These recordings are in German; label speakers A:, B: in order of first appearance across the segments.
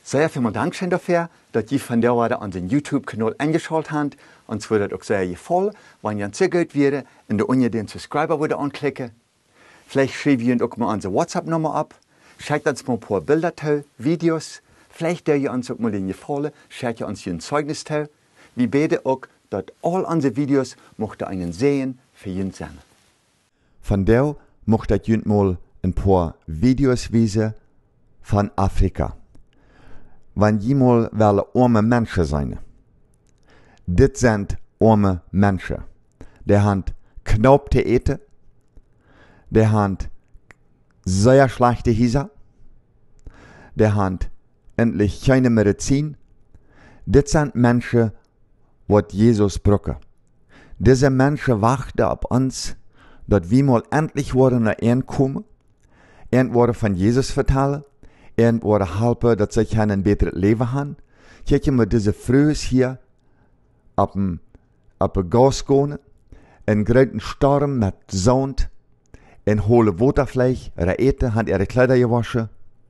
A: Sehr vielen Dank schön dafür, dass ihr von der Seite unseren YouTube-Kanal eingeschaltet habt. Und es würde auch sehr gefallen, wenn ihr so gut wäre, in der Uni den Subscriber würde anklicken. Vielleicht schreibt ihr auch mal unsere WhatsApp-Nummer ab. Schickt uns mal ein paar Bilder zu, Videos. Vielleicht der ihr uns auch mal den gefallen, schickt ihr uns hier ein Zeugnis zu. Wir beten auch, dass all unsere Videos mochte einen sehen für jeden sein. Von der mochte ich mal ein paar Videos wiesen von Afrika. Wenn jemand arme Menschen sein. Dit sind arme Menschen. Die haben knapp zu eten. Die haben sehr schlechte Häuser. Die haben endlich keine Medizin. Dit sind Menschen, was Jesus braucht. Diese Menschen warten auf uns, dass wir mal endlich nach ihnen kommen, ihnen von Jesus vertellen, ihnen helfen, dass sie ein besseres Leben haben. Kijk je met deze vrouwen hier op een gas gaan, een grote storm met zand, en holle watervlees, ihre eten, haben ihre Kleider gewaschen.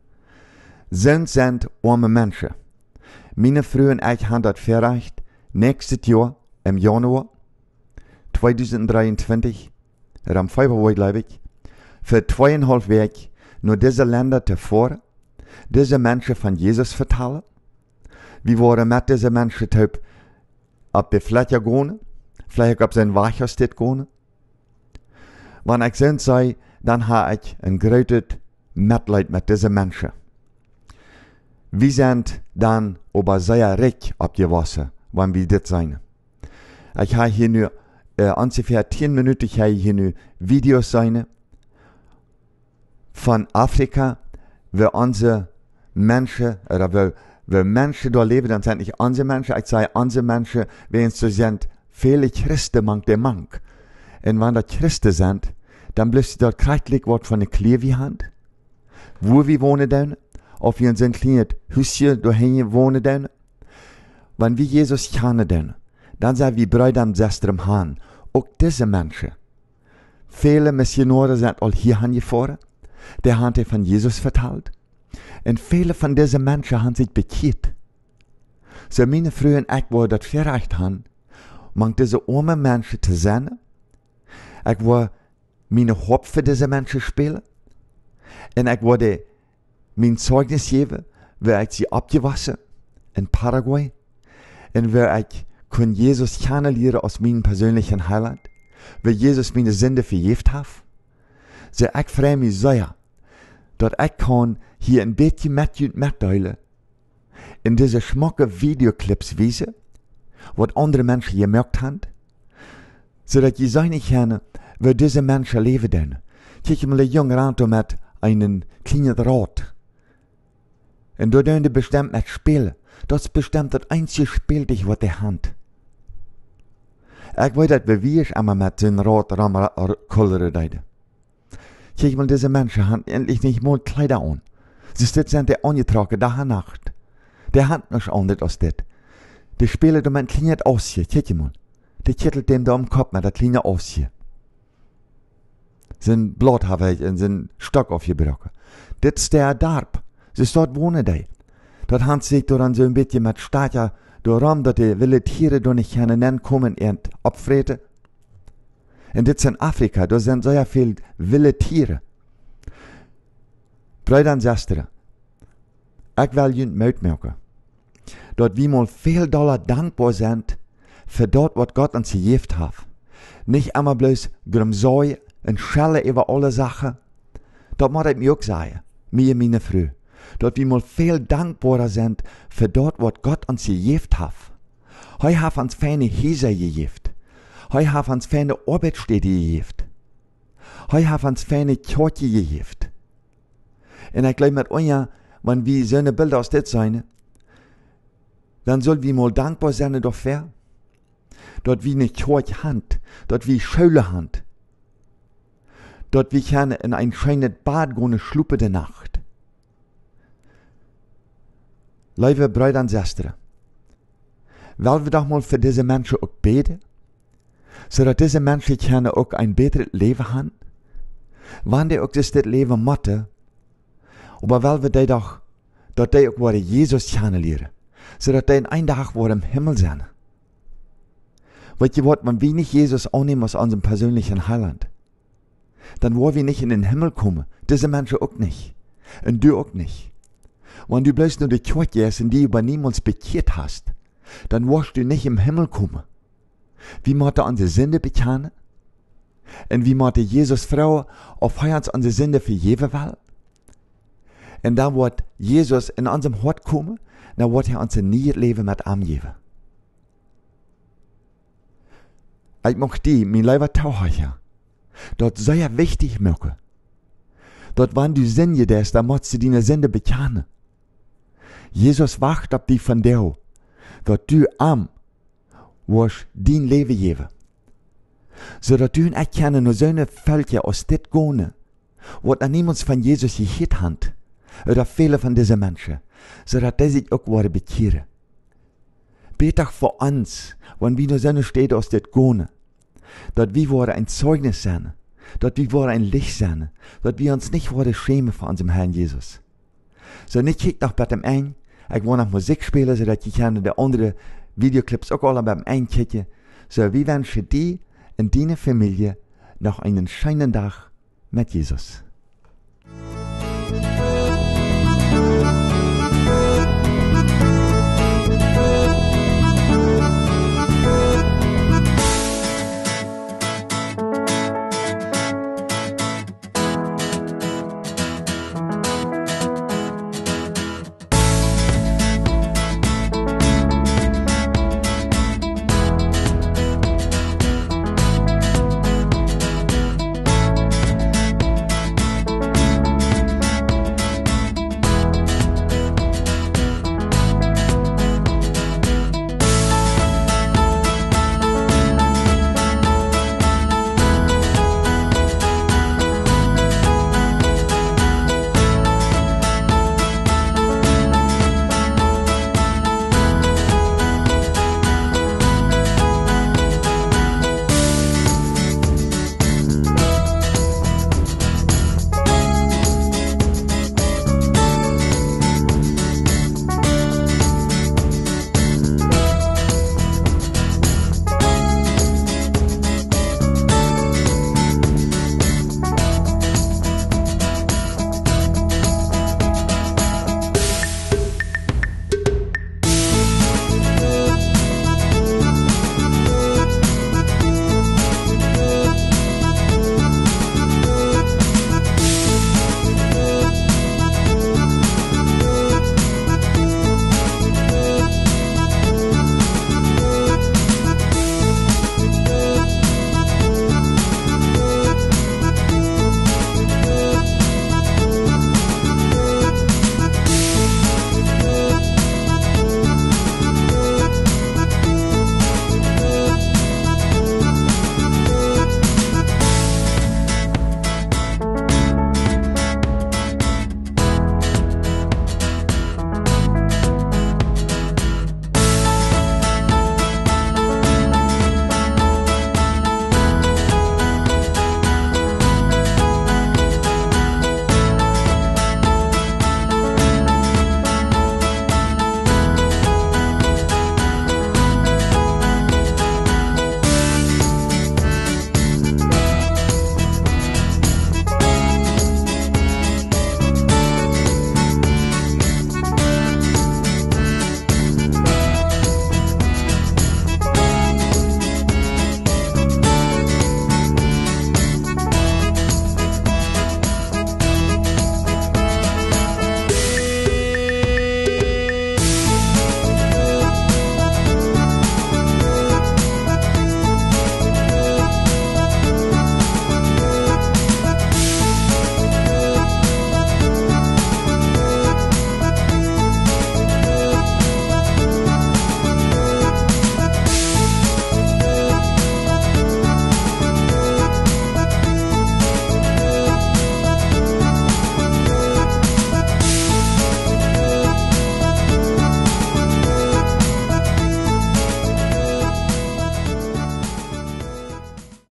A: Sind arme Menschen. Meine Frau und ich haben das verreicht, nächstes Jahr, im Januar 2023, am Februar, glaube ich, für 2,5 Wochen nur diese Länder zu fahren, diese Menschen von Jesus vertellen. Wir waren mit diesen Menschen auf die Fläche gehen, vielleicht auf sein Wachhausstädt gehen. Wenn ich so sei, dann habe ich ein großes Mitleid mit diesen Menschen. Wir sind dann aber sehr reich abgewachsen, wenn wir das sein. Ich habe hier nur ungefähr 10 Minuten hier nur Videos sein von Afrika, wo unsere Menschen, oder wo Menschen da leben, dann sind nicht unsere Menschen, ich sage unsere Menschen, wenn es sind viele Christen, mank. Und wenn das Christen sind, dann bleibt dort kreitlich was von der Klevihand, wo wir wohnen dann, auf wir sind kleines Häuschen dahin wohnen dann. Wenn wir Jesus kennen dann sind wir Brüder und Schwestern im Herrn. Auch diese Menschen. Viele Missionare sind all hier hingefahren, die haben von Jesus vertellt. Und viele von diesen Menschen haben sich bekehrt. So meine Frau und ich, wo das verreicht haben, mang diese armen Menschen zu sehen. Ich war meine Haupt für diese Menschen spielen. Und ich wurde mein Zeugnis geben, wo ich sie abgewaschen in Paraguay. Und wo ich kann Jesus kennenlernen aus meinem persönlichen Heiland. Wo Jesus meine Sünde vergeben hat. So ich freue mich sehr, dass ich kann hier ein bisschen mitteilen, in diese schmacke Videoclips wiesen, was andere Menschen gemerkt haben, so dass ich sein kann, wo diese Menschen leben denn. Kijk mal ein junger Auto mit einem kleinen Rad. Und da dürfen die bestimmt mit spielen. Das ist bestimmt das einzige Spiel, was die haben. Ich weiß, dass wir immer mit so einem Rad rumkullern. Kijk mal, diese Menschen haben endlich nicht mal Kleider an. Sie sind die angetragen, da Nacht. Die haben nichts anderes als das. Die spielen da mit einem kleinen Ausje. Kijk mal. Die kittelt dem da am Kopf mit einem kleinen Ausje. Sind Blut haben und sind Stock aufgebrochen. Das ist der Darb. Sie ist dort wohnen die. Dort haben sie sich dann so ein bisschen mit Stadt rum, dass die wilde Tiere da nicht hineinkommen und abfreten. Und das in Afrika, da sind sehr viele wilde Tiere. Brüder und Schwestern, ich will Ihnen mitmachen, dass wir mal viel doller dankbar sind für das, was Gott uns gegeben hat. Nicht einmal bloß Grimsäu und Schelle über alle Sachen. Das muss ich mir auch sagen, mir und meine Frau. Dass wir mal viel dankbarer sind für das, was Gott uns gegeben hat. Er hat uns feine Häuser gegeben. Er hat uns feine Arbeitsstätte gegeben. Er hat uns feine Kirche gegeben. Und ich glaube mit euch, wenn wir so eine Bilder aus das sein, dann sollen wir mal dankbar sein dafür, dass wir eine Kirche haben, dass wir Schule haben, dass wir können in ein schönes Bad gehen, schluppe der Nacht. Liebe Brüder und Schwestern, wollen wir doch mal für diese Menschen auch beten, sodass diese Menschen können auch ein besseres Leben haben, wenn die auch das Leben machen, aber wollen wir die doch dat die ook worden Jesus kennen leren. Zodat die een dag worden im Himmel zijn. Weet je wat, wenn wir nicht Jesus annehmen als unseren persönlichen Heiland, dann wollen wir nicht in den Himmel kommen. Diese Menschen auch nicht. Und du auch nicht. Wenn du bloß nur die Kirche gehst und die über niemals bekehrt hast, dann wirst du nicht im Himmel kommen. Wie möchte unsere Sünde bekennen? Und wie möchte Jesus Frau auf uns unsere Sünde vergeben will? Und dann wird Jesus in unserem Hort kommen, dann wird uns ein neues Leben mit ihm geben. Ich möchte die, mein lieber Taucher, dort sehr wichtig machen. Dort wenn du Sünde des, dann musst du deine Sünde bekennen. Jesus wacht auf dich von dir, dort du am wirst dein Leben geben. Zodat du erkennen nur so eine Völker aus dit gone, wat an niemand von Jesus gehört hat, oder viele von diesen Menschen, zodat die sich auch worden bekehren. Beter für uns, wenn wir nur so eine Städte aus dit gone, dat wir worden ein Zeugnis sein, dat wir worden ein Licht sein, dat wir uns nicht worden schämen vor unserem Herrn Jesus. So nicht kiek noch bei dem ein, ich will noch Musik spielen, zodat je kann de andere Videoclips auch alle beim einkijken. So wie wünschen die in deiner Familie noch einen schönen Tag mit Jesus.